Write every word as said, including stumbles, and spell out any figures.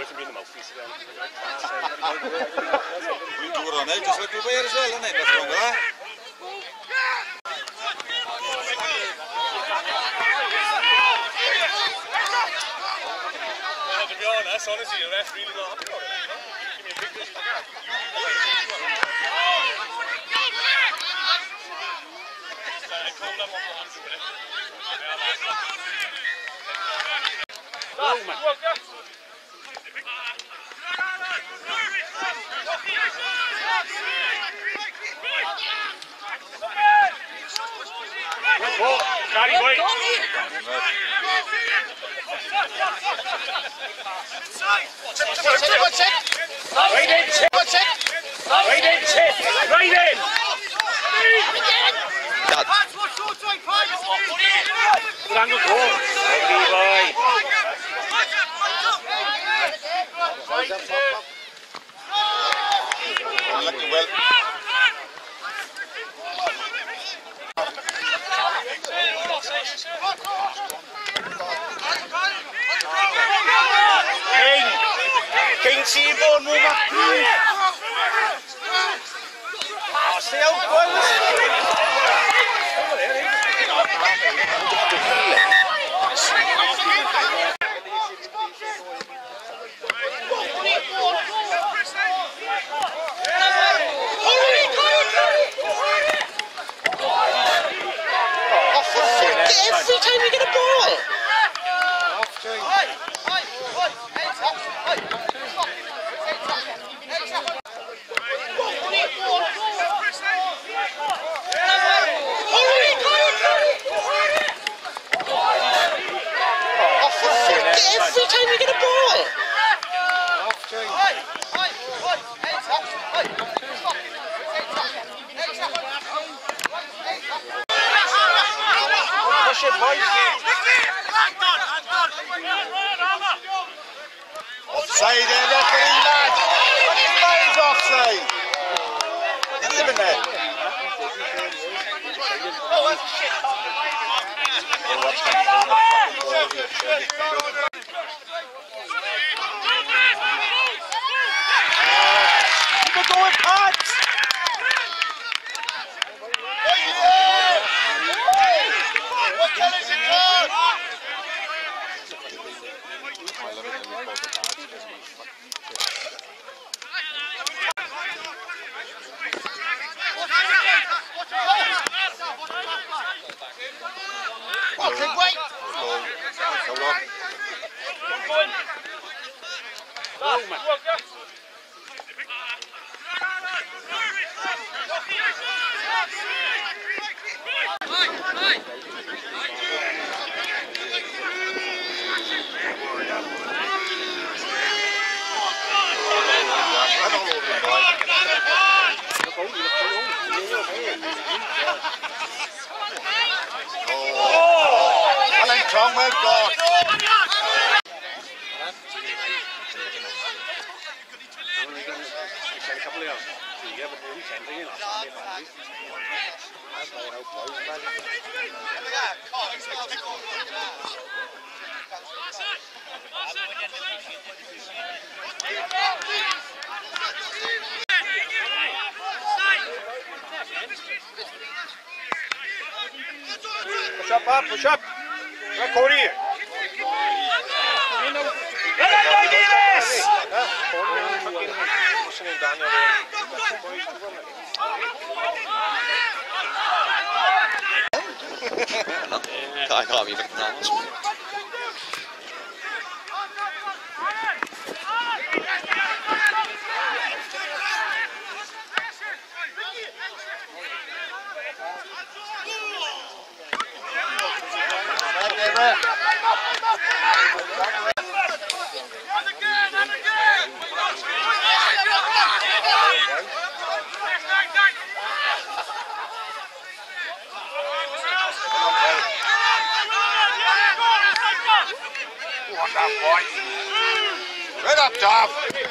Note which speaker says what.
Speaker 1: doe er dan netjes, we proberen ze wel, nee, dat is gewoon hè?
Speaker 2: To be honest, honestly, the ref really not happy about it. Give me a big dish. Calm down one more hand with it. Oh, man. Oh, Daddy, wait.
Speaker 3: One check.
Speaker 2: Right in, check.
Speaker 3: One check.
Speaker 2: Right in, check. Right in. Good angle, go. Ready, boy.
Speaker 1: Looking well.
Speaker 2: King. King Seaborn, move up. Oh, stay out, boys.
Speaker 3: Every time you get a ball. Every time you get a ball.
Speaker 2: Push it, boys.
Speaker 1: Offside there, referee, lad. Fucking miles offside. Didn't live in there. Keep it going, Pat. What colour is it called?
Speaker 3: Okay, wait.
Speaker 2: Oh, man.
Speaker 1: Oh, Alan Tom, well done.
Speaker 2: Push up, Bob, push up. Right, Cody.
Speaker 4: I can't be looking at this.
Speaker 1: Right up top.